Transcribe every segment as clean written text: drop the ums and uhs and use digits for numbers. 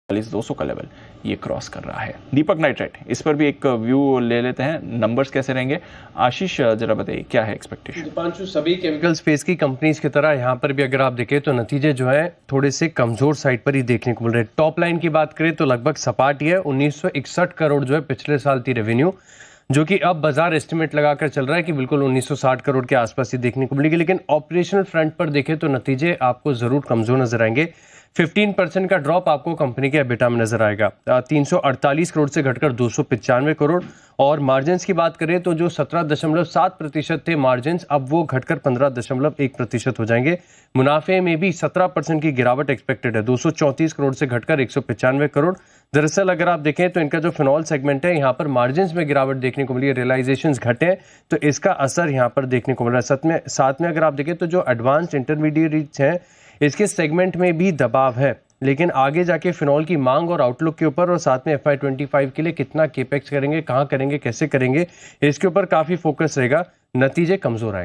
200 का लेवल ये क्रॉस कर रहा है। दीपक नाइट्राइट, इस पर भी एक व्यू ले लेते हैं, नंबर्स कैसे रहेंगे? आशीष जरा बताइए क्या है एक्सपेक्टेशन? दीपांशु, सभी केमिकल स्पेस की कंपनीज की तरह यहाँ पर भी अगर आप देखें तो नतीजे जो है थोड़े से कमजोर साइड पर ही देखने को मिल रहे हैं। टॉप लाइन की बात करें तो लगभग सपाट ही है, 1961 करोड़ जो है पिछले साल थी रेवेन्यू, जो कि अब बाजार एस्टिमेट लगाकर चल रहा है कि बिल्कुल 1960 करोड़ के आसपास ही देखने को मिलेगी। लेकिन ऑपरेशनल फ्रंट पर देखें तो नतीजे आपको जरूर कमजोर नजर आएंगे। 15% का ड्रॉप आपको कंपनी के एबिटा में नजर आएगा, 348 करोड़ से घटकर 295 करोड़। और मार्जिन की बात करें तो जो 17.7% थे मार्जिन, अब वो घटकर 15.1% हो जाएंगे। मुनाफे में भी 17% की गिरावट एक्सपेक्टेड है, 234 करोड़ से घटकर 195 करोड़। दरअसल अगर आप देखें तो इनका जो फिनॉल सेगमेंट है यहाँ पर मार्जिन में गिरावट देखने को मिली है, रियलाइजेशंस घटे हैं, तो इसका असर यहाँ पर देखने को मिल रहा है। साथ में अगर आप देखें तो जो एडवांस्ड इंटरमीडिएट्स हैं इसके सेगमेंट में भी दबाव है, लेकिन आगे जाके फिनॉल की मांग और आउटलुक के ऊपर और साथ में FY25 के लिए कितना केपेक्स करेंगे, कहां करेंगे, कैसे करेंगे, इसके ऊपर काफी फोकस रहेगा। नतीजे कमजोर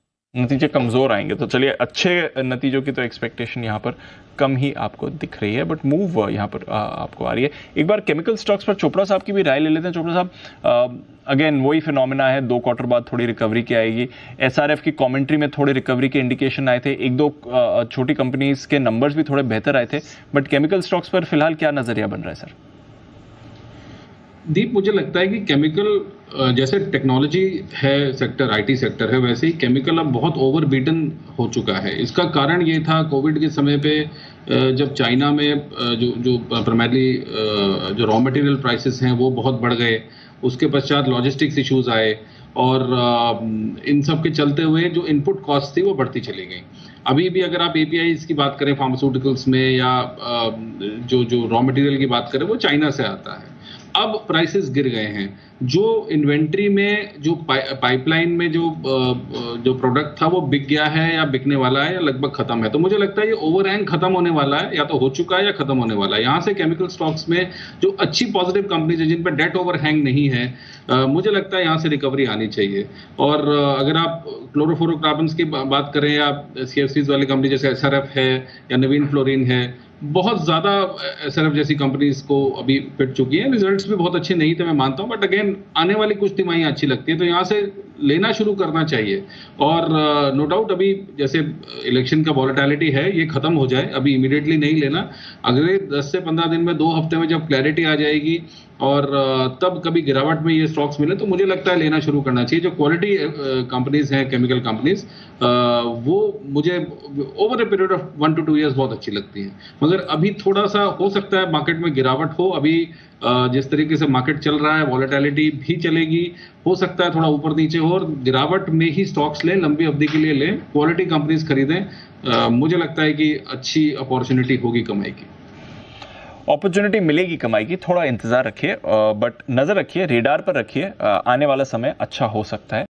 आएंगे तो चलिए, अच्छे नतीजों की तो एक्सपेक्टेशन यहाँ पर कम ही आपको दिख रही है, बट मूव यहाँ पर आपको आ रही है। एक बार केमिकल स्टॉक्स पर चोपड़ा साहब की भी राय ले लेते हैं। चोपड़ा साहब, अगेन वही फिनोमेना है, 2 क्वार्टर बाद थोड़ी रिकवरी की आएगी। SRF की कमेंट्री में थोड़ी रिकवरी के इंडिकेशन आए थे, 1-2 छोटी कंपनीज के नंबर्स भी थोड़े बेहतर आए थे, बट केमिकल स्टॉक्स पर फिलहाल क्या नजरिया बन रहा है सर? दीप, मुझे लगता है कि केमिकल जैसे टेक्नोलॉजी है सेक्टर, IT सेक्टर है, वैसे ही केमिकल अब बहुत ओवर बीटन हो चुका है। इसका कारण ये था कोविड के समय पे जब चाइना में जो प्राइमरली जो रॉ मटेरियल प्राइसेस हैं वो बहुत बढ़ गए, उसके पश्चात लॉजिस्टिक्स इश्यूज आए और इन सब के चलते हुए जो इनपुट कॉस्ट थी वो बढ़ती चली गई। अभी भी अगर आप APIs की बात करें फार्मास्यूटिकल्स में या जो रॉ मटेरियल की बात करें वो चाइना से आता है। अब प्राइसेस गिर गए हैं। जो इन्वेंट्री में जो पाइपलाइन में जो प्रोडक्ट था वो बिक गया है या बिकने वाला है या लगभग खत्म है, तो मुझे लगता है ये ओवरहैंग खत्म होने वाला है, या तो हो चुका है या खत्म होने वाला है। यहाँ से केमिकल स्टॉक्स में जो अच्छी पॉजिटिव कंपनीज है जिन पर डेट ओवरहैंग नहीं है, मुझे लगता है यहाँ से रिकवरी आनी चाहिए। और अगर आप क्लोरोफ्लोरोकार्बन्स की बात करें या CFCs वाली कंपनी जैसे SRF है या नवीन फ्लोरिन है, बहुत ज्यादा SRF जैसी कंपनीज को अभी पिट चुकी है। रिजल्ट्स भी बहुत अच्छे नहीं थे, मैं मानता हूं, बट अगेन आने वाली कुछ तिमाही अच्छी लगती है, तो यहाँ से लेना शुरू करना चाहिए। और नो डाउट अभी जैसे इलेक्शन का वॉलेटिलिटी है, ये खत्म हो जाए, अभी इमीडिएटली नहीं लेना। अगले 10 से 15 दिन में, 2 हफ्ते में जब क्लैरिटी आ जाएगी और तब कभी गिरावट में ये स्टॉक्स मिले तो मुझे लगता है लेना शुरू करना चाहिए। जो क्वालिटी कंपनीज हैं, केमिकल कंपनीज, वो मुझे over a period of 1 to 2 years बहुत अच्छी लगती है। मगर अभी थोड़ा सा हो सकता है मार्केट में गिरावट हो। अभी जिस तरीके से मार्केट चल रहा है वॉलेटिलिटी भी चलेगी, हो सकता है थोड़ा ऊपर नीचे हो, और गिरावट में ही स्टॉक्स लें, लंबी अवधि के लिए लें, क्वालिटी कंपनीज खरीदें। मुझे लगता है कि अच्छी अपॉर्चुनिटी होगी कमाई की। अपॉर्चुनिटी मिलेगी कमाई की, थोड़ा इंतजार रखिए, बट नजर रखिए, रेडार पर रखिए, आने वाला समय अच्छा हो सकता है।